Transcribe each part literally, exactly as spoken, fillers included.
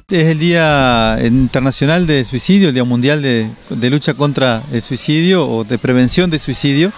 Es el Día Internacional de Suicidio, el Día Mundial de, de Lucha contra el Suicidio o de Prevención de Suicidio.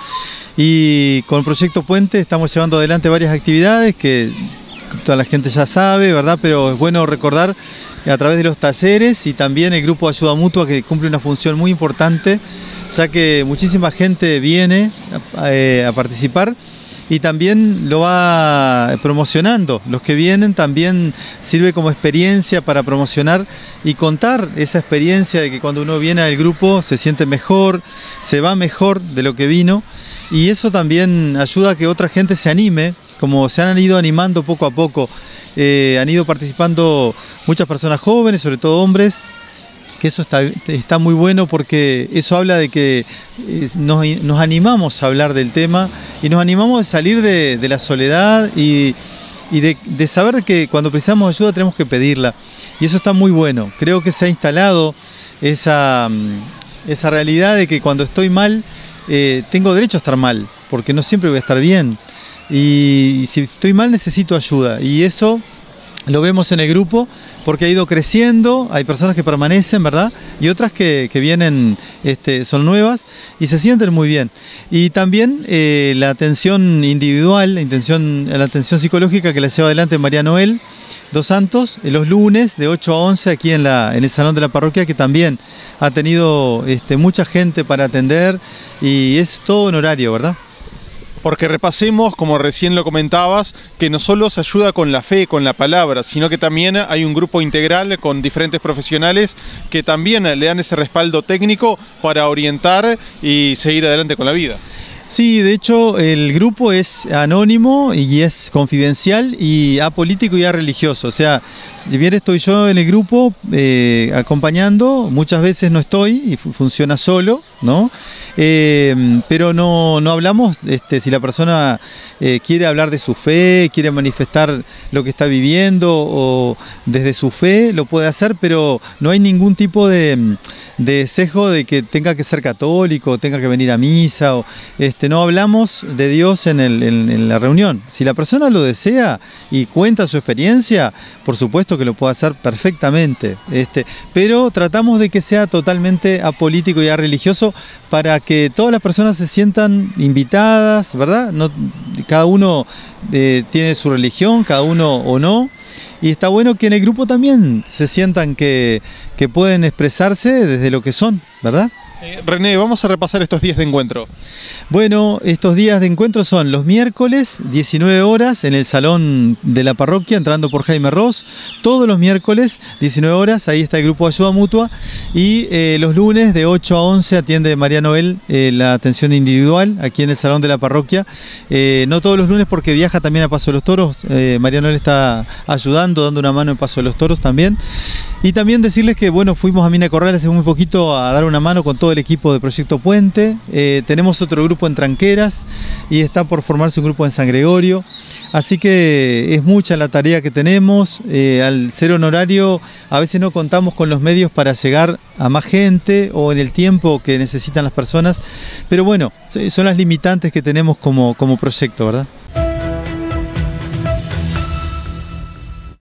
Y con el Proyecto Puente estamos llevando adelante varias actividades que toda la gente ya sabe, ¿verdad? Pero es bueno recordar a través de los talleres y también el grupo de ayuda mutua, que cumple una función muy importante, ya que muchísima gente viene a, eh, a participar y también lo va promocionando. Los que vienen también sirve como experiencia para promocionar y contar esa experiencia de que cuando uno viene al grupo se siente mejor, se va mejor de lo que vino, y eso también ayuda a que otra gente se anime, como se han ido animando poco a poco. Eh, han ido participando muchas personas jóvenes, sobre todo hombres, que eso está, está muy bueno, porque eso habla de que nos, nos animamos a hablar del tema y nos animamos a salir de, de la soledad y, y de, de saber que cuando precisamos ayuda tenemos que pedirla, y eso está muy bueno. Creo que se ha instalado esa, esa realidad de que cuando estoy mal eh, tengo derecho a estar mal, porque no siempre voy a estar bien, y, y si estoy mal necesito ayuda, y eso lo vemos en el grupo porque ha ido creciendo. Hay personas que permanecen, ¿verdad? Y otras que, que vienen, este, son nuevas y se sienten muy bien. Y también eh, la atención individual, la atención, la atención psicológica que la lleva adelante María Noel dos Santos, eh, los lunes de ocho a once aquí en, la, en el Salón de la Parroquia, que también ha tenido este, mucha gente para atender, y es todo en horario, ¿verdad? Porque repasemos, como recién lo comentabas, que no solo se ayuda con la fe, con la palabra, sino que también hay un grupo integral con diferentes profesionales que también le dan ese respaldo técnico para orientar y seguir adelante con la vida. Sí, de hecho el grupo es anónimo y es confidencial y apolítico y religioso. O sea, si bien estoy yo en el grupo eh, acompañando, muchas veces no estoy y funciona solo, ¿no? Eh, pero no, no hablamos, este, si la persona eh, quiere hablar de su fe, quiere manifestar lo que está viviendo o desde su fe, lo puede hacer, pero no hay ningún tipo de, de sesgo de que tenga que ser católico, tenga que venir a misa. O, este, no hablamos de Dios en, el, en, en la reunión. Si la persona lo desea y cuenta su experiencia, por supuesto que lo puede hacer perfectamente, este, pero tratamos de que sea totalmente apolítico y religioso para que todas las personas se sientan invitadas, ¿verdad? No, cada uno eh, tiene su religión, cada uno o no, y está bueno que en el grupo también se sientan que, que pueden expresarse desde lo que son, ¿verdad? Eh, René, vamos a repasar estos días de encuentro. Bueno, estos días de encuentro son los miércoles, diecinueve horas, en el Salón de la Parroquia, entrando por Jaime Ross. Todos los miércoles, diecinueve horas, ahí está el grupo de ayuda mutua. Y eh, los lunes, de ocho a once, atiende María Noel eh, la atención individual, aquí en el Salón de la Parroquia. Eh, no todos los lunes, porque viaja también a Paso de los Toros. Eh, María Noel está ayudando, dando una mano en Paso de los Toros también. Y también decirles que, bueno, fuimos a Mina Corral hace muy poquito a dar una mano con todo el equipo de Proyecto Puente. Eh, tenemos otro grupo en Tranqueras y está por formarse un grupo en San Gregorio. Así que es mucha la tarea que tenemos. Eh, al ser honorario, a veces no contamos con los medios para llegar a más gente o en el tiempo que necesitan las personas. Pero bueno, son las limitantes que tenemos como, como proyecto, ¿verdad?